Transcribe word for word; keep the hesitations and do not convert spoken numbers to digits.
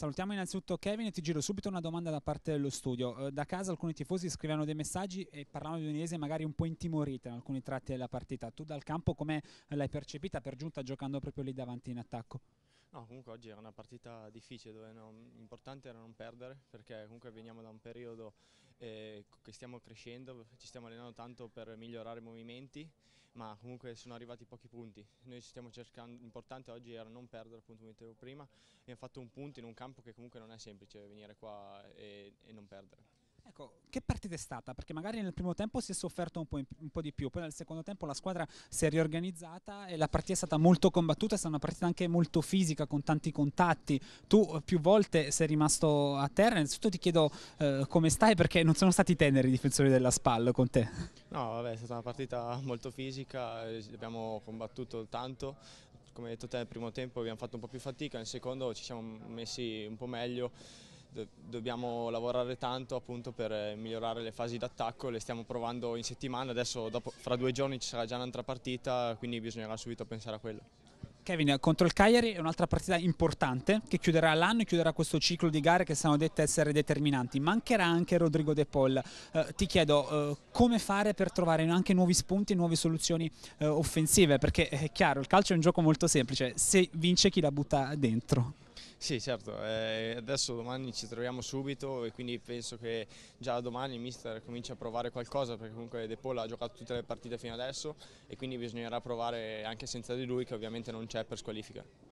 Salutiamo innanzitutto Kevin e ti giro subito una domanda da parte dello studio. Eh, Da casa alcuni tifosi scrivevano dei messaggi e parlavano di un'Udinese magari un po' intimorita in alcuni tratti della partita. Tu dal campo come l'hai percepita, per giunta giocando proprio lì davanti in attacco? No, comunque oggi era una partita difficile dove non- l'importante era non perdere perché comunque veniamo da un periodo eh, che stiamo crescendo, ci stiamo allenando tanto per migliorare i movimenti, ma comunque sono arrivati pochi punti. Noi ci stiamo cercando, l'importante oggi era non perdere, appunto come dicevo prima, abbiamo fatto un punto in un campo che comunque non è semplice venire qua e, e non perdere. Ecco, che partita è stata? Perché magari nel primo tempo si è sofferto un po', in- un po' di più, poi nel secondo tempo la squadra si è riorganizzata e la partita è stata molto combattuta, è stata una partita anche molto fisica, con tanti contatti. Tu eh, più volte sei rimasto a terra, innanzitutto ti chiedo eh, come stai perché non sono stati teneri i difensori della SPAL con te. No, vabbè, è stata una partita molto fisica, eh, abbiamo combattuto tanto. Come hai detto te, nel primo tempo abbiamo fatto un po' più fatica, nel secondo ci siamo messi un po' meglio. Do- dobbiamo lavorare tanto appunto per eh, migliorare le fasi d'attacco, le stiamo provando in settimana, adesso dopo, fra due giorni ci sarà già un'altra partita, quindi bisognerà subito pensare a quello. Kevin, contro il Cagliari è un'altra partita importante che chiuderà l'anno e chiuderà questo ciclo di gare che sono dette essere determinanti. Mancherà anche Rodrigo De Paul. Eh, ti chiedo eh, come fare per trovare anche nuovi spunti, nuove soluzioni eh, offensive, perché è chiaro, il calcio è un gioco molto semplice, se vince chi la butta dentro. Sì, certo, eh, adesso domani ci troviamo subito e quindi penso che già domani il mister cominci a provare qualcosa perché comunque De Paul ha giocato tutte le partite fino adesso e quindi bisognerà provare anche senza di lui che ovviamente non c'è per squalifica.